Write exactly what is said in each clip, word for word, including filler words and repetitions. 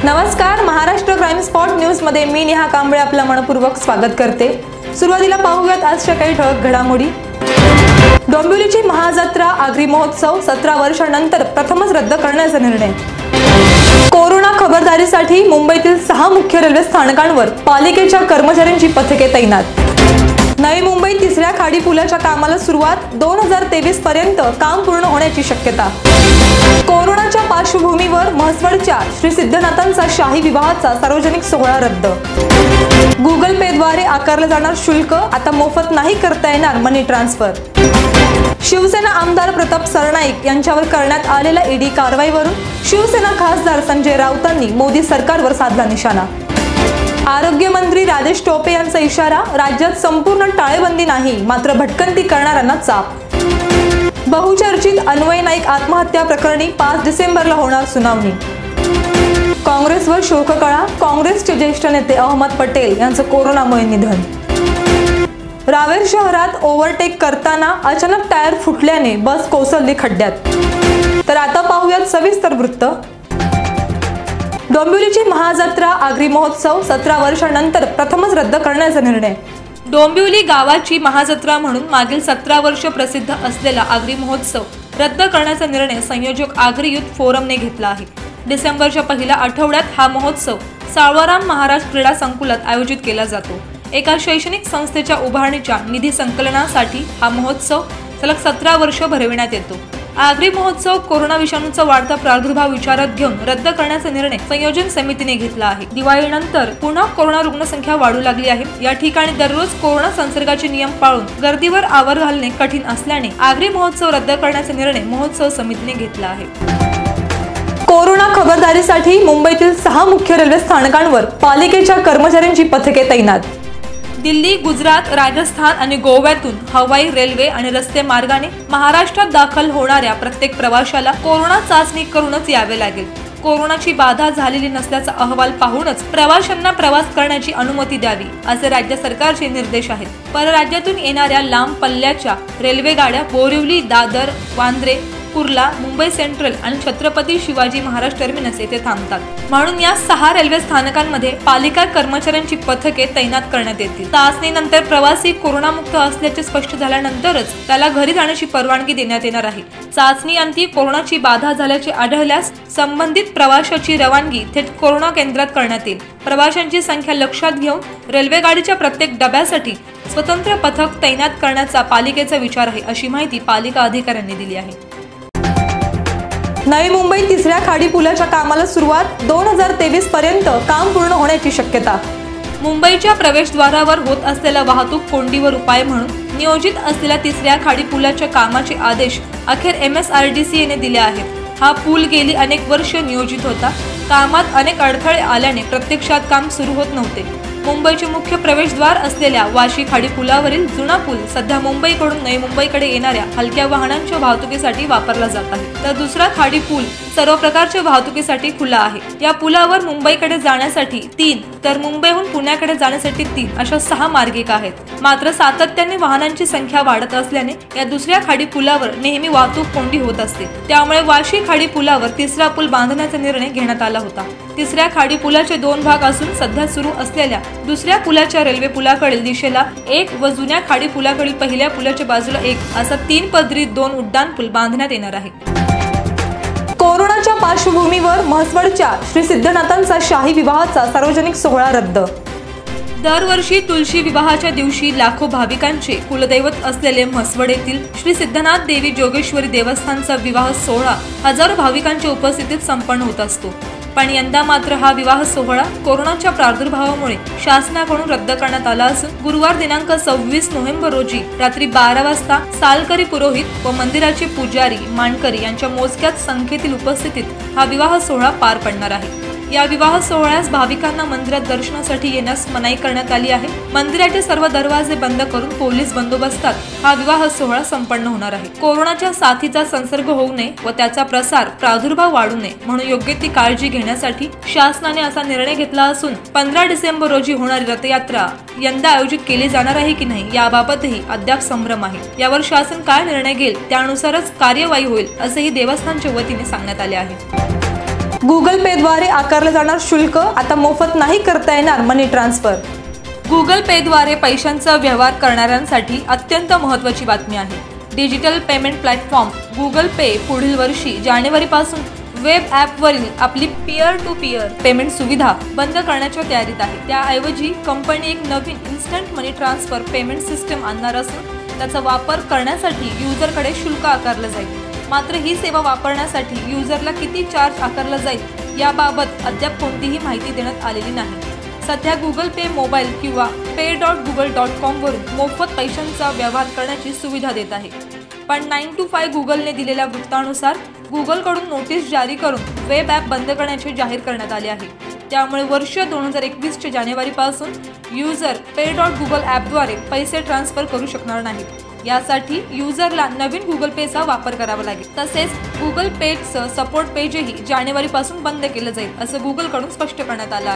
नमस्कार, Maharashtra crime spot news मध्ये मी नेहा कांबळे आपलं मनपूर्वक स्वागत करते। सुरुवातीला पाहूयात आजच्या काही ठळक घडामोडी। डोंबिवलीची महाजत्रा आगरी महोत्सव सतरा वर्षांनंतर प्रथमच रद्द करण्याचा निर्णय। कोरोना खबरदारीसाठी मुंबईतील सहा मुख्य रेल्वे स्थानकांवर पालिकेच्या कर्मचाऱ्यांची पथके तैनात। नवी मुंबई तिसऱ्या खाडी पुलाच्या कामाला सुरुवात, दोन हजार तेवीस पर्यंत काम पूर्ण होण्याची शक्यता। कोरोनाच्या पार्श्वभूमीवर म्हसवडच्या श्री सिद्धनाथांचा शाही विवाहाचा सार्वजनिक सोहळा रद्द। गुगल पे द्वारे आकारले जाणार शुल्क आता मोफत नाही करता येणार मनी ट्रान्सफर। शिवसेना आमदार प्रताप सरनाईक यांच्यावर करण्यात आलेल्या ईडी कारवाईवरून शिवसेना खासदार संजय राऊतांनी मोदी सरकारवर साधला निशाणा। आरोग्य मंत्री राजेश टोपे यांचा इशारा, राज्यात संपूर्ण टाळेबंदी नाही मात्र भटकंती करणाऱ्यांना चाप। बहुचर्चित अन्वय नाईक आत्महत्या प्रकरणी पाच डिसेंबरला होणार सुनावणी। काँग्रेसवर शोककळा, काँग्रेसचे ज्येष्ठ नेते अहमद पटेल यांचं कोरोनामुळे निधन। रावेर शहरात ओव्हरटेक करताना अचानक टायर फुटल्याने बस कोसळली खड्ड्यात। तर आता पाहूयात सविस्तर वृत्त। डोंबिवलीची महाजत्रा आगरी महोत्सव सतरा वर्षांनंतर प्रथमच रद्द करण्याचा निर्णय। डोंबिवली गावाची महाजत्रा म्हणून मागील सतरा वर्ष प्रसिद्ध असलेला आगरी महोत्सव रद्द करण्याचा निर्णय संयोजक आगरी युथ फोरमने घेतला आहे। डिसेंबरच्या पहिल्या आठवड्यात हा महोत्सव सावळाराम महाराज क्रीडा संकुलात आयोजित केला जातो। एका शैक्षणिक संस्थेच्या उभारणीच्या निधी संकलनासाठी हा महोत्सव सलग सतरा वर्ष भरविण्यात येतो। आगरी महोत्सव कोरोना विषाणूचा वाढता प्रादुर्भाव विचारात घेऊन रद्द करण्याचा निर्णय संयोजन समितीने घेतला आहे। दिवाळीनंतर पुन्हा कोरोना रुग्णसंख्या वाढू लागली आहे। या ठिकाणी दररोज कोरोना संसर्गाचे नियम पाळून गर्दीवर आवर घालणे कठीण असल्याने आगरी महोत्सव रद्द करण्याचा निर्णय महोत्सव समितीने घेतला आहे। कोरोना खबरदारीसाठी मुंबईतील सहा मुख्य रेल्वे स्थानकांवर पालिकेच्या कर्मचाऱ्यांची पथके तैनात। दिल्ली, गुजरात, राजस्थान आणि गोव्यातून हवाई, रेल्वे आणि रस्ते मार्गाने महाराष्ट्रात दाखल होणाऱ्या प्रत्येक प्रवाशाला कोरोना चाचणी करूनच यावे लागेल। कोरोनाची बाधा झालेली नसल्याचा अहवाल पाहूनच प्रवाशांना प्रवास करण्याची अनुमती द्यावी असे राज्य सरकारचे निर्देश आहेत। परराज्यातून येणाऱ्या लांब पल्ल्याच्या रेल्वे गाड्या बोरिवली, दादर, वांद्रे, कुर्ला, मुंबई सेंट्रल आणि छत्रपती शिवाजी महाराज टर्मिनस येथे थांबतात। म्हणून या सहा रेल्वे स्थानकांमध्ये पालिका कर्मचाऱ्यांची पथके तैनात करण्यात येतील। चाचणीनंतर प्रवासी कोरोनामुक्त असल्याचे स्पष्ट झाल्यानंतरच त्याला घरी जाण्याची परवानगी देण्यात येणार आहे। चाचणी अंती कोरोनाची बाधा झाल्याचे आढळल्यास संबंधित प्रवाशाची रवानगी थेट कोरोना केंद्रात करण्यात येईल। प्रवाशांची संख्या लक्षात घेऊन रेल्वे गाडीच्या प्रत्येक डब्यासाठी स्वतंत्र पथक तैनात करण्याचा पालिकेचा विचार आहे, अशी माहिती पालिका अधिकाऱ्यांनी दिली आहे। नवी मुंबई तिसऱ्या खाडी पुलाच्या कामाला सुरुवात, दोन हजार तेवीस पर्यंत काम पूर्ण होण्याची शक्यता। मुंबईच्या प्रवेशद्वारावर होत असलेल्या वाहतूक कोंडीवर उपाय म्हणून नियोजित असलेल्या तिसऱ्या खाडी पुलाच्या कामाचे आदेश अखेर M S R D C ने दिले आहेत। हा पूल गेली अनेक वर्ष नियोजित होता। कामात अनेक अडथळे आल्याने प्रत्यक्षात काम सुरू होत नव्हते। मुंबईचे मुख्य प्रवेशद्वार असलेल्या वाशी खाडी पुलावरील जुना पूल सध्या मुंबईकडून नवी मुंबईकडे येणाऱ्या हलक्या वाहनांच्या वाहतुकीसाठी वापरला जात आहे, तर दुसरा खाडी पूल सर्व प्रकारच्या वाहतुकीसाठी खुला आहे। या पुलावर मुंबईकडे जाण्यासाठी तीन तर मुंबईहून पुण्याकडे जाण्यासाठी तीन अशा सहा मार्गिका आहेत। मात्र सातत्याने वाहनांची संख्या वाढत असल्याने या दुसऱ्या खाडी पुलावर नेहमी वाहतूक कोंडी होत असते। त्यामुळे वाशी खाडी पुलावर तिसरा पूल बांधण्याचा निर्णय घेण्यात आला होता। तिसऱ्या खाडी पुलाचे दोन भाग असून सध्या सुरू असलेल्या दुसऱ्या पुलाच्या रेल्वे पुलाकडील दिशेला एक व जुन्या खाडी पुलाकडील पहिल्या पुलाच्या बाजूला एक असा तीन पदरी दोन उड्डाण पूल बांधण्यात येणार आहे। कोरोनाच्या पार्श्वभूमीवर म्हसवडच्या श्री सिद्धनाथांचा शाही विवाहाचा सार्वजनिक सोहळा रद्द। दरवर्षी तुळशी विवाहाच्या दिवशी लाखो भाविकांचे कुलदैवत असलेले म्हसवड येथील श्री सिद्धनाथ देवी जोगेश्वरी देवस्थानचा विवाह सोहळा हजारो भाविकांच्या उपस्थितीत संपन्न होत असतो। पण यंदा मात्र हा विवाह सोहळा कोरोनाच्या प्रादुर्भावामुळे शासनाकडून रद्द करण्यात आला असून गुरुवार दिनांक सव्वीस नोव्हेंबर रोजी रात्री बारा वाजता सालकरी पुरोहित व मंदिराचे पुजारी मानकरी यांच्या मोजक्यात संख्येतील उपस्थितीत हा विवाह सोहळा पार पडणार आहे। या विवाह सोहळ्यास भाविकांना मंदिरात दर्शनासाठी येण्यास मनाई करण्यात आली आहे। मंदिराचे सर्व दरवाजे बंद करून पोलीस बंदोबस्तात हा विवाह सोहळा संपन्न होणार आहे। कोरोनाच्या साथीचा संसर्ग होऊ नये व त्याचा प्रसार प्रादुर्भाव वाढू नये म्हणून योग्य ती काळजी घेण्यासाठी शासनाने असा निर्णय घेतला असून पंधरा डिसेंबर रोजी होणारी रथयात्रा यंदा आयोजित केली जाणार आहे की नाही याबाबतही अद्याप संभ्रम आहे। यावर शासन काय निर्णय घेईल त्यानुसारच कार्यवाही होईल असेही देवस्थानच्या वतीने सांगण्यात आले आहे। गुगल पेद्वारे आकारले जाणार शुल्क आता मोफत नाही करता येणार मनी ट्रान्सफर। गुगल पेद्वारे पैशांचा व्यवहार करणाऱ्यांसाठी अत्यंत महत्त्वाची बातमी आहे। Digital payment platform Google Pay पुढील वर्षी जानेवारीपासून वेब ॲपवरील आपली पीअर टू पीअर पेमेंट सुविधा बंद करण्याच्या तयारीत आहे। त्याऐवजी कंपनी एक नवीन instant money transfer payment system आणणार असून त्याचा वापर करण्यासाठी युजरकडे शुल्क आकारलं जाईल। मात्र ही सेवा वापरण्यासाठी युजरला किती चार्ज आकारला जाईल याबाबत अद्याप कोणतीही माहिती देण्यात आलेली नाही। सध्या गुगल पे मोबाईल किंवा pay dot Google dot com वरून मोफत पैशांचा व्यवहार करण्याची सुविधा देत आहे। पण नाईन टू फाय गुगलने दिलेल्या वृत्तानुसार गुगलकडून नोटीस जारी करून वेब ॲप बंद करण्याचे जाहीर करण्यात आले आहे। त्यामुळे वर्ष दोन हजार एकवीसच्या जानेवारीपासून युजर पे डॉट गुगल ॲपद्वारे पैसे ट्रान्सफर करू शकणार नाहीत। यासाठी युजरला नवीन गुगल पेचा वापर करावा लागेल। तसेच गुगल पेचं सपोर्ट पेजही जानेवारीपासून बंद केलं जाईल असं गुगलकडून स्पष्ट करण्यात आलं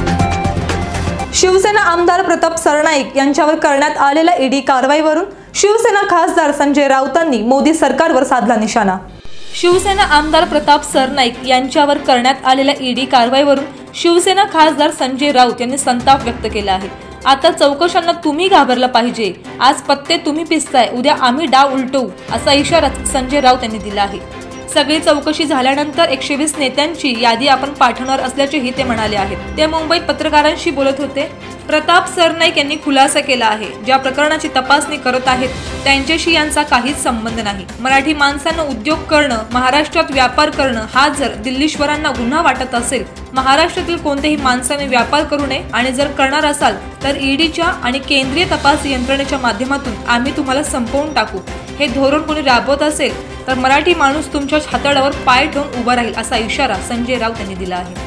आहे। शिवसेना आमदार प्रताप सरनाईक यांच्यावर करण्यात आलेल्या ईडी कारवाईवरून शिवसेना खासदार संजय राऊतांनी मोदी सरकारवर साधला निशाणा। शिवसेना आमदार प्रताप सरनाईक यांच्यावर करण्यात आलेल्या ईडी कारवाईवरून शिवसेना खासदार संजय राऊत यांनी संताप व्यक्त केला आहे। आता चौकशांना तुम्ही घाबरला पाहिजे। आज पत्ते तुम्ही पिसताय, उद्या आम्ही डाव उलटवू असा इशारा संजय राऊत यांनी दिला आहे। सगळी चौकशी झाल्यानंतर एकशे वीस नेत्यांची यादी आपण पाठवणार असल्याचेही ते म्हणाले आहेत। ते मुंबईत पत्रकारांशी बोलत होते। प्रताप सरनाईक यांनी खुलासा केला आहे, ज्या प्रकरणाची तपासणी करत आहेत त्यांच्याशी यांचा काहीच संबंध नाही। मराठी माणसांना उद्योग करणं, महाराष्ट्रात व्यापार करणं हा जर दिल्लीश्वरांना गुन्हा वाटत असेल, महाराष्ट्रातील कोणत्याही माणसाने व्यापार करू नये आणि जर करणार असाल तर ईडीच्या आणि केंद्रीय तपास यंत्रणेच्या माध्यमातून आम्ही तुम्हाला संपवून टाकू। हे धोरण कोणी राबवत असेल तर मराठी माणूस तुमच्या छाताडावर पाय ठेवून उभा राहील असा इशारा संजय राऊत यांनी दिला आहे।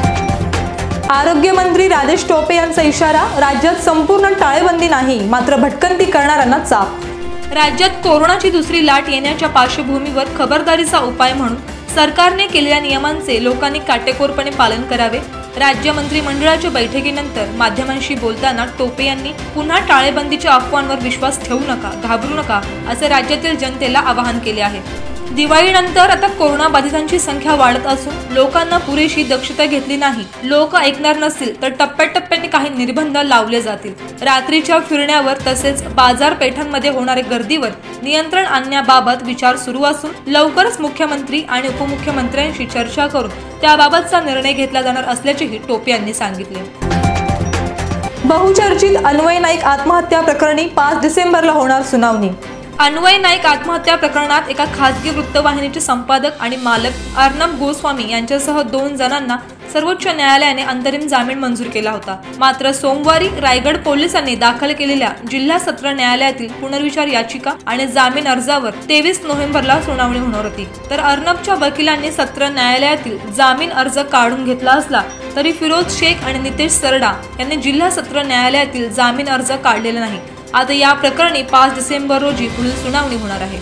आरोग्य मंत्री राजेश टोपे यांचा इशारा, राज्यात संपूर्ण टाळेबंदी नाही मात्र भटकंती करणाऱ्यांना चाप। राज्यात कोरोनाची दुसरी लाट येण्याच्या पार्श्वभूमीवर खबरदारीचा उपाय म्हणून सरकारने केलेल्या नियमांचे लोकांनी काटेकोरपणे पालन करावे। राज्य मंत्रिमंडळाच्या बैठकीनंतर माध्यमांशी बोलताना टोपे यांनी पुन्हा टाळेबंदीच्या अफवांवर विश्वास ठेवू नका, घाबरू नका असे राज्यातील जनतेला आवाहन केले आहे। दिवाळीनंतर आता कोरोना बाधितांची संख्या वाढत असून लोकांना पुरेशी दक्षता घेतली नाही, लोक ऐकणार नसतील तर टप्प्याटप्प्याने काही निर्बंध लावले जातील। रात्रीच्या फिरण्यावर तसेच बाजारपेठांमध्ये होणाऱ्या गर्दीवर नियंत्रण आणण्याबाबत विचार सुरू असून लवकरच मुख्यमंत्री आणि उपमुख्यमंत्र्यांशी चर्चा करून त्याबाबतचा निर्णय घेतला जाणार असल्याचेही टोपे यांनी सांगितले। बहुचर्चित अन्वय नाईक आत्महत्या प्रकरणी पाच डिसेंबरला होणार सुनावणी। अन्वय नाईक आत्महत्या प्रकरणात एका खासगी वृत्तवाहिनीचे संपादक आणि मालक अर्णब गोस्वामी यांच्यासह दोन जणांना सर्वोच्च न्यायालयाने अंतरिम जामीन मंजूर केला होता। मात्र सोमवारी रायगड पोलिसांनी दाखल केलेल्या जिल्हा सत्र न्यायालयातील पुनर्विचार याचिका आणि जामीन अर्जावर तेवीस नोव्हेंबरला सुनावणी होणार होती। तर अर्णबच्या वकिलांनी सत्र न्यायालयातील जामीन अर्ज काढून घेतला असला तरी फिरोज शेख आणि नितेश सरडा यांनी जिल्हा सत्र न्यायालयातील जामीन अर्ज काढलेला नाही। आता या प्रकरणी पाच डिसेंबर रोजी पुढील सुनावणी होणार आहे।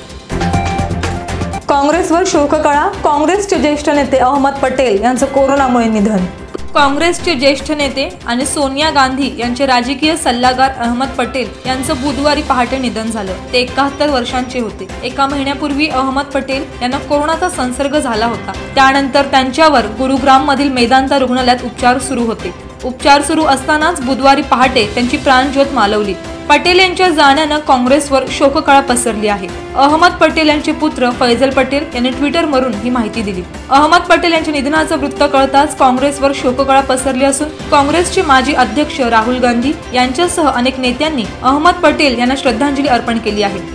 काँग्रेसवर शोककळा, काँग्रेसचे ज्येष्ठ नेते अहमद पटेल यांचं कोरोनामुळे निधन। काँग्रेसचे ज्येष्ठ नेते आणि सोनिया गांधी यांचे राजकीय सल्लागार अहमद पटेल यांचं बुधवारी पहाटे निधन झालं। ते एकाहत्तर वर्षांचे होते। एका महिन्यापूर्वी अहमद पटेल यांना कोरोनाचा संसर्ग झाला होता। त्यानंतर त्यांच्यावर गुरुग्राम मधील मेदांता रुग्णालयात उपचार सुरू होते। उपचार सुरू असतानाच बुधवारी पहाटे त्यांची प्राणज्योत मालवली। पटेल यांच्या जाण्यानं काँग्रेसवर शोककळा पसरली आहे। अहमद पटेल यांचे पुत्र फैजल पटेल यांनी ट्विटरवरून ही माहिती दिली। अहमद पटेल यांच्या निधनाचं वृत्त कळताच काँग्रेसवर शोककळा पसरली असून काँग्रेसचे माजी अध्यक्ष राहुल गांधी यांच्यासह अनेक नेत्यांनी अहमद पटेल यांना श्रद्धांजली अर्पण केली आहे।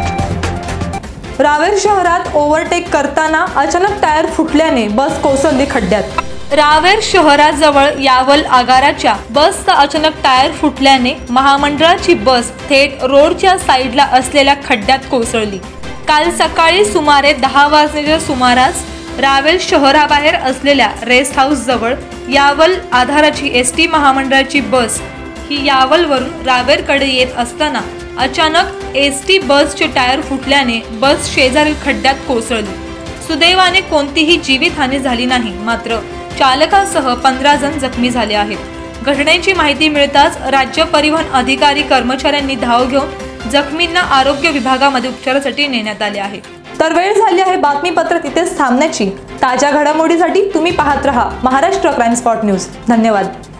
रावेर शहरात ओव्हरटेक करताना अचानक टायर फुटल्याने बस कोसळली खड्ड्यात। रावेर शहराजवळ यावल आगाराच्या बसचा अचानक टायर फुटल्याने महामंडळाची बस थेट रोडच्या साईडला असलेल्या खड्ड्यात कोसळली। काल सकाळी सुमारे दहा वाजण्याच्या सुमारास रावेर शहराबाहेर असलेल्या रेस्ट हाऊस जवळ यावल आधाराची एस टी महामंडळाची बस ही यावलवरून रावेरकडे येत असताना अचानक एस टी बसचे टायर फुटल्याने बस शेजारील खड्ड्यात कोसळली। सुदैवाने कोणतीही जीवितहानी झाली नाही, मात्र चालकासह पंधरा जण जखमी झाले आहेत। घटनेची माहिती मिळताच राज्य परिवहन अधिकारी कर्मचाऱ्यांनी धाव घेऊन जखमींना आरोग्य विभागामध्ये उपचारासाठी नेण्यात आले आहे। तर वेळ झाली आहे बातमीपत्र तिथेच थांबण्याची। ताज्या घडामोडीसाठी तुम्ही पाहत रहा महाराष्ट्र क्राईम स्पॉट न्यूज. धन्यवाद.